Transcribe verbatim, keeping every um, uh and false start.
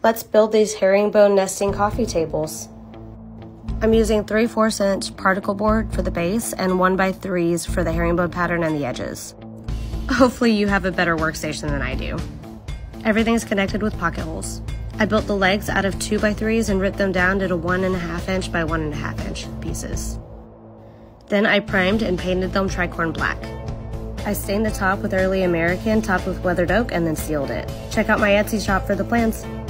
Let's build these herringbone nesting coffee tables. I'm using three fourths inch particle board for the base and one by threes for the herringbone pattern and the edges. Hopefully you have a better workstation than I do. Everything's connected with pocket holes. I built the legs out of two by threes and ripped them down to one and a half inch by one and a half inch pieces. Then I primed and painted them tricorn black. I stained the top with early American, topped with weathered oak, and then sealed it. Check out my Etsy shop for the plans.